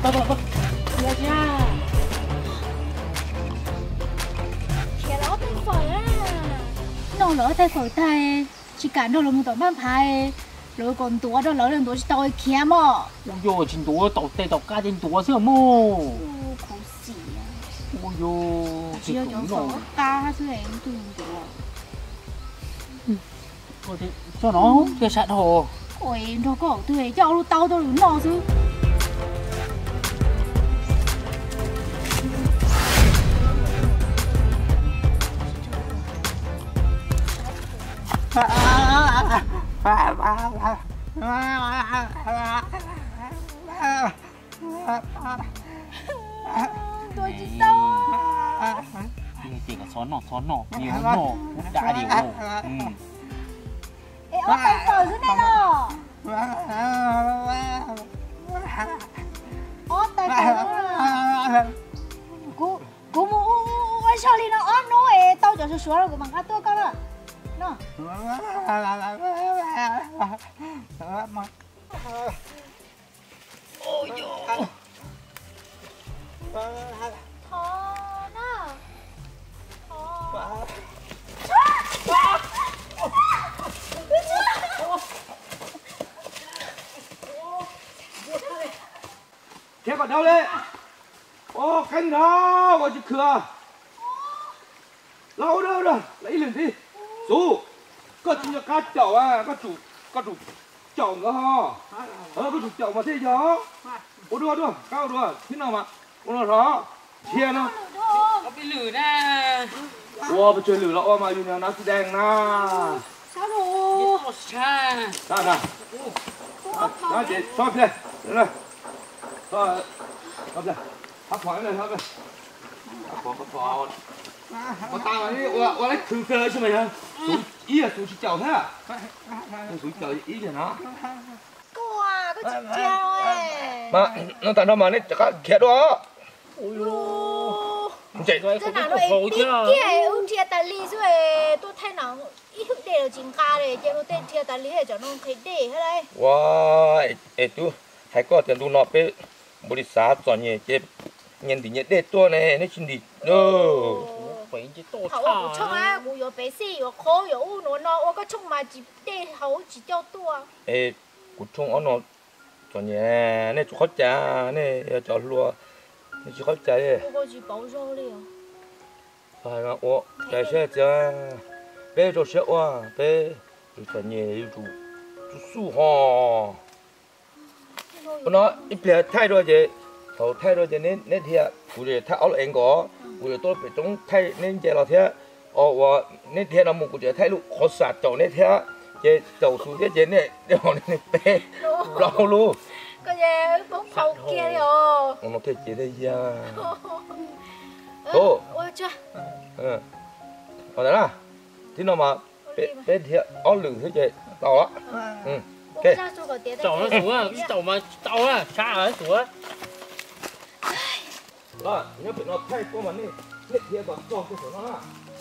Được nha. Kìa lỡ tay phổi á. Nó lỡ tay phổi tay. Chỉ cả nó là một tỏi ban phai. Lỡ còn túa đó lỡ lên túa chỉ tỏi kia mà. Ôi dồi, chính túa tỏi tê tỏi ca trên túa xưa mô. Khổ xỉ à. Ôi dồi, chỉ cho phở ca chứ em tùm túa. Thôi thì cho nó kia sạch hồ. Ôi, nó có tùy cho nó tao tao đứng nó chứ. Tôi chỉ tao. Chỉ có xón nọ, nhiều nọ, đã điều nọ. Ê, ôi tay phở dưới này nọ. Ôi tay phở. Cú mù ôi sao đi nó ốm nó ê tao cho số rồi của bằng tôi con rồi. Nó. Ôi dồi. Thò nó. Thế còn đâu đấy? Ô, canh đó, gọi chị cửa. Lâu đâu rồi, lấy liền đi. Chú, có chủ cá chậu à, có chủ chậu nữa hả? Có chủ chậu mà thế chứ? Ô đùa, cao đùa, thế nào mà? Ô nó đó, chia nó. Có bị lử nè. Ô, bị chơi lử lọ mà, như nó xí đen na. Sao rồi? Nào. Đó, chị, cho phía đây. Cho phía. Hấp hỏi này, hấp đây. Hấp hỏi. Có tao ấy, ô lấy khử cơ chứ mày hả? Ý là chú chỉ chậu thế à? Chú chậu ý là nó. Wow, có chị treo ấy. Mà, nó tại đâu mà nó chắc khét đó. Ôi dồi. Chạy Rồi Thế không biết nào cuộc nó khổ ít chứ. kia ông chia tài lý rồi tôi thấy nó ít hữu đề là chính ca đấy, chứ nó tên chia tài lý để cho nó thấy để hết đây. Wow, tu, hay có tiền tu nọ bé, bố đi xá chọn nhẹ chế, nhìn thì nhẹ tua này, nó xin đi. Phải chứ tổ Hậu của trong á, của có bé xì, có khó, có u nó có trong mà chỉ để hậu chỉ cho tua. Ê, cú chung nó chọn nhẹ, này chú khó trả, này cho lúa, này chú khó trả đấy. Có chỉ bảo rau liền. Phải là ô, cái xe cha, bé cho xe ô, bé, chọn nhẹ chú su hò. Nó ít bia thay rồi chứ, thầu thay rồi chứ nên thiệt, cú để thay áo anh có, cú để tôi phải chống thay nên chơi là thế, và nên thiệt là một cú để thay lúc khó sát chỗ nên thiệt, chứ chỗ xuống thế chứ này, để họ nên bé, rau luôn. Cái gì bóng phầu kia rồi. Nó thế chỉ đây ya. Ô, ôi chưa. ở đó là, thế nào mà bé thiệt áo lửng thế chứ, tao á. Ok. Chậu nó xuống à, chậu mà chậu à, xa ở xuống á. Rồi, nhớ phải nó thay qua mà đi, hết thiệt còn cho cái số nó.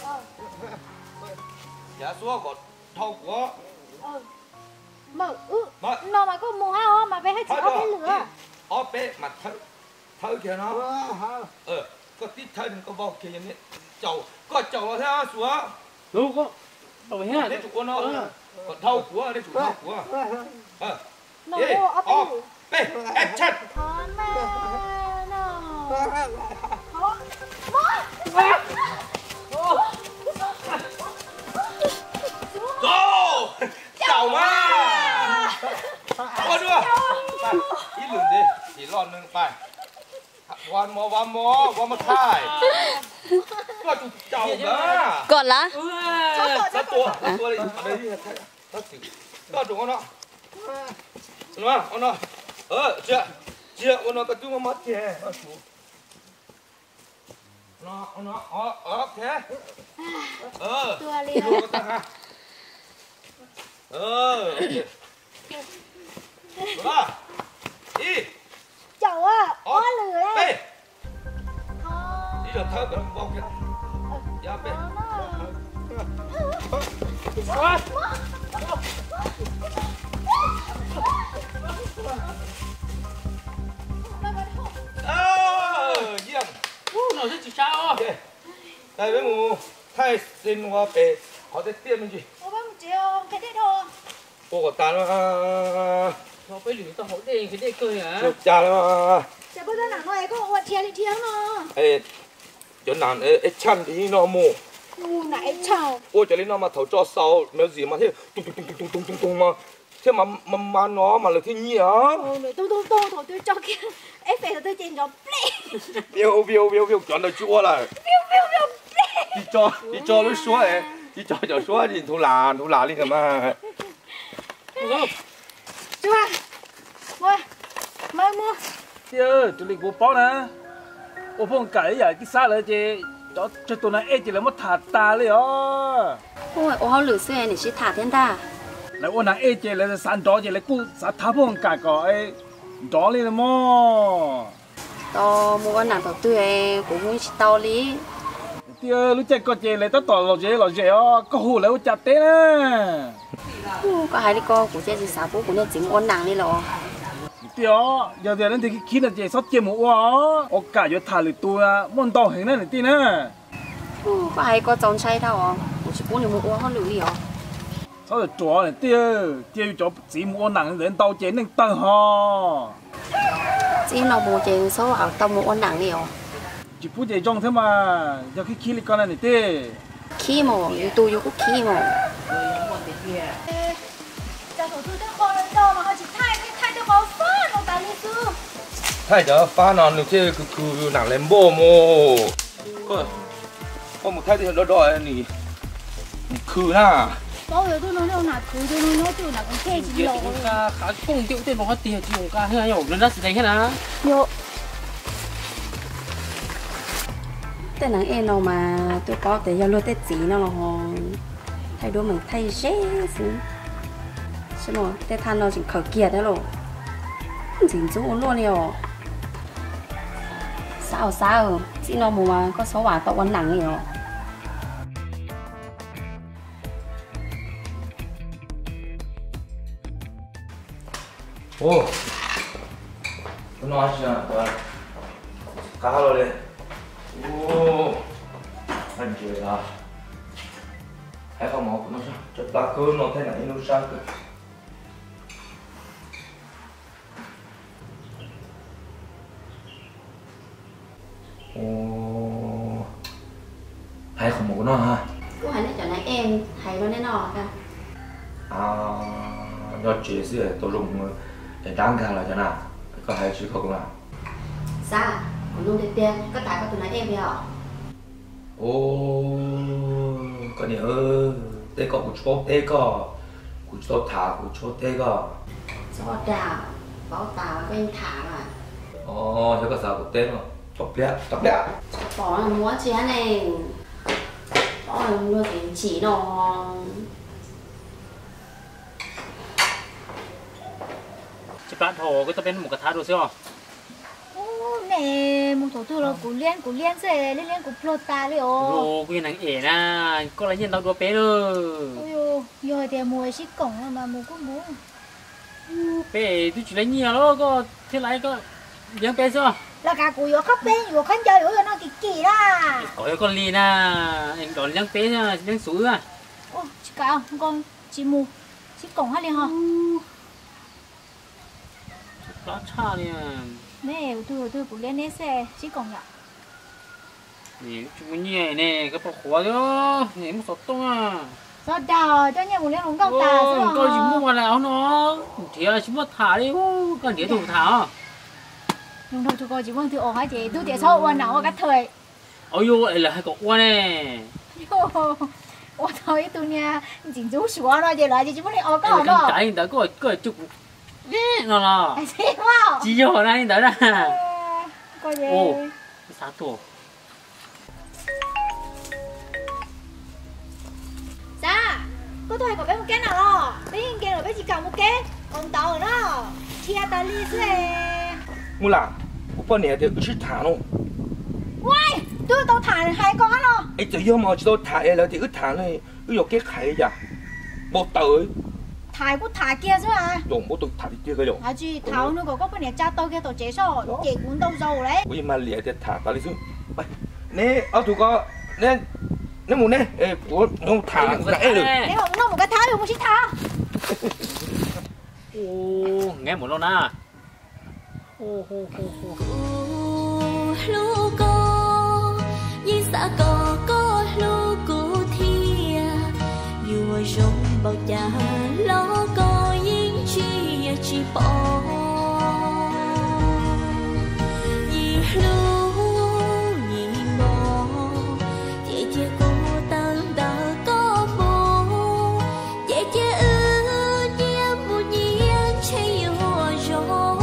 Giá số còn thâu của. Mà nó mà có mùa hao mà bé hay chỉ có cái lửa. Bé mặt thâu kìa nó. Có tí thâu đừng có vào kìa như chậu, có chậu là thế xuống. Đúng có. Đâu hết. Để chủ của nó. Còn thâu của, để chủ thâu của. Nó ốp bé, action. Thó mẹ nó. Go! Chào mà! Con đưa! Ít lửng đi, chỉ lon nâng phải. One more time. Có chủ chào đó. Còn lá. Nó tua đi, ở đây đi. Có chủ con nó. Nó nó. Chưa, con nó có chú mà mất kìa. Nó, ok. Tua liền. Ok. Đó. Đi. Chậu á, ó lửa đấy. Bê. Đi được thơ cả vòng kìa. Dạ bê. chào. Đây với mù thay xin qua bể họ sẽ tiêm mình gì? Ô bác một chiều cái đấy thôi. Ô có tàn mà. Nó phải lử tao hỏi đây cái đây cười hả? Chụp cha mà. Chả bao giờ nặng nói có ô thiệt thì thiệt nó. Ê, chỗ nào chăn thì nó mù. Nãy chào. Ôi cho nên nó mà thấu cho sau nó gì mà thế tung mà thế mà nó mà là thế nhỉ á? Ồ, nữa tung thôi tôi cho kia. Ê phải là tôi trên nó ple. Biêu chọn được chua là. Biêu ple. đi cho nó xuống ấy. Đi cho xuống thì thu là đi cả mà. Chú à. Mua. Tiêu, tụi mình bố bó nè. Bố phong cái cái sao lại chị cho tụi này chỉ là mất thả taเลยอ๋อ ôi ô hao lử xe này chỉ thả thiên ta lại ô nàng chỉ là san đó chỉ là cú sa thả phong cả cái đó lên mà to mua con nàng tàu tươi cũng muốn tàu lý Tiêu, lúc chạy có chỉ là tao lò dễ có hồ lại chặt té nè có hai đi co của chị sao bố của nhà chính ôn nàng đi rồi Tiêu, giờ thì thì khi là chị sót chém một ô cả giờ thả được tôi muốn tàu hình này tí nè có hai có tròn chay đâu của chị bố này mua ô hao lử đi rồi sao lại chó này tiêu cho chỉ mua nàng đến tàu chén nên tăng ho chị nó mua chị số ảo tàu mua ôn nàng đi rồi chỉ phụ chị trong thế mà giờ khi con này tê khi mà tôi vô cũng khi mà Chả thủ tôi không lên đâu mà họ chỉ thay tôi có phát nó tại lý sư. Thay cho pha nó được thế cứ nặng lên bố mồ. Có một thay thì nó đòi nỉ. Khử na. Có rồi tôi nói đâu là cứ tôi nói từ là con kê chỉ lộ. Khá cùng tiểu tên nó tiền chỉ cả hơi hiểu nó rất đấy hết á. Yo. tên nàng em nào mà tôi có thể giao lưu tết gì nó là thay đổi mình thay dễ xí xem rồi tết than nó chỉ khởi kiệt đấy rồi chỉ chú luôn đi rồi sao chỉ nó mù mà có số quả tao quấn nặng nhiều Ô. Nó nói gì à? Cá rồi đi. Ô. Anh chơi à? Hay không mọc nó sao? Chợt ba cơn nó thế này nó sao cơ? Ồ. Hay không mọc nó ha? cô hãy cho này em hay nó nên nọ cả nó chế sữa tôi dùng để đáng cả là thế nào? Có hay chứ không nào? sao còn luôn tiền có tại có tụi này em đi hả Ô, cái này tê có của chỗ tê có của chỗ thả của chỗ tê có cho đào bảo tàu có em thả mà ồ thế có sao của tê mà chọc lẹ bỏ là múa chia này bỏ là mua cái chỉ nó Chị bạn thổ cái tao bên một cái thá đồ xíu. Nè một thủ là của liên sẽ liên của plota đấy ô. Đồ cái nàng ẻ na, có lấy nhân tao đua bé rồi. Ôi yo thì mua xích cổng mà mua cũng mua. Bé tôi chỉ lấy nhiều đó, có thế lại có miếng bé chưa? Là cả của yo khắp bên yo khăn chơi yo nó kỳ啦. Có con lì na, anh đón miếng bé nha, miếng súi à. Ô chị cả con chị mua xích cổng hết liền hả? Đó cha nè. Nè tôi của liên sẽ xích cổng ạ. Nè, chúng nhẹ nè, cái bọc khóa đó, nè một số tông à. Sao đào cho nhà của liên cũng cao tà rồi. Coi chỉ mua vào nó, thì là chỉ mua thả đi, còn đĩa thủ thả. Nhưng thôi tôi chỉ muốn tôi ổn hả chị, tôi để sau quan nào các thời. Ôi yo, lại là hai cậu quan nè. Ôi thôi tôi nha, chỉ rú sủa rồi chị lại chỉ muốn đi ổn có hả Cái đó. trái đó có chụp. Nó là. Xí quá. Chỉ vô này đó là. Coi gì. Ồ, cái sáng tổ. Dạ, có tôi có bé một cái nào đó, bé hình kia rồi bé chỉ cầm một cái, còn tàu nó, chia ta ly xe. mua là của con này thì cứ thích thả nó Uầy, tôi tàu thả hai con rồi. ấy tự nhiên mà chỉ tôi thả là thì cứ thả này cứ vô cái khai vậy bộ tới Thải cũng thả kia chứ à. dùng bộ tôi thả đi kia cái dùng À chị tháo nữa có bên này cha tôi kia tổ chế số, chị cũng đâu giàu đấy. bây giờ mà lìa thì thả ta đi xuống bay nè ở tụi con nè nè một nè của nó thả nãy được Nếu mà nó một cái tháo thì một chiếc tháo. Ô, nghe một lâu na. Hô hô hô hô. Lu cô, như xã có lu cô thia, dù rong bao cha lo có yên chi bỏ. Nhị lu nhị mò, chị chia cô tơ đỡ có vô, chị chia ư chia một nhiên chơi vô rong.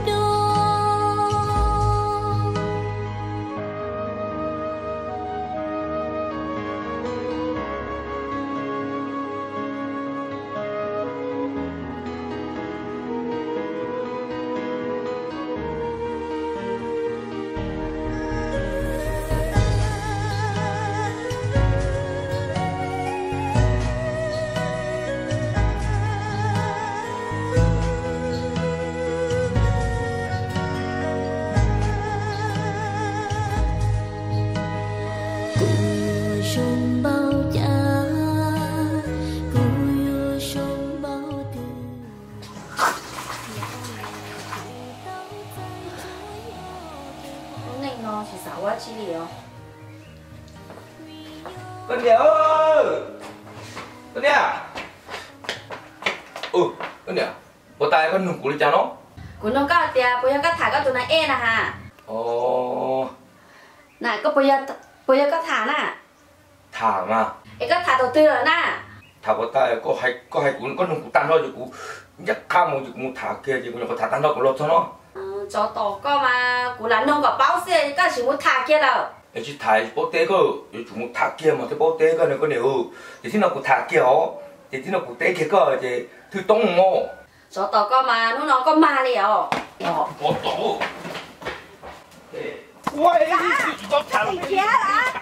chi lì không? Con đẻ ơi! Con đẻ! Con đẻ, bố tay con nung củ đi chào nó. Củ nung cao tiệt, bây giờ các thả các tụi này e nè ha. Ồ. Nè, có bây giờ các thả nè. Thả mà. Các thả đầu tư rồi nè. Thả bố tay có hai củ con nung củ tan thôi chứ củ nhắc khăm một củ thả kia chứ có thả tan đâu có lột cho nó. Cho tổ có mà củ là nung có bao xe các chỉ muốn thả kia đâu. Để chỉ thả bố té cơ, để chủ muốn thả kia mà thế bố té cơ này có nếu để thế nào củ thả kia ó, để thế nào củ té kia cơ để thứ tông ngô. Cho tổ có mà nó có ma liền. Bố tổ. Thằng kia đã.